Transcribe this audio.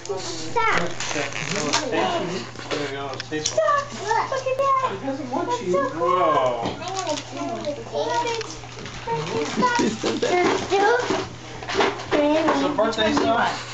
Stop. Stop. Look at that. It doesn't want That's you. so cool. Whoa. I'm gonna turn it. Stop. It's a birthday stuff?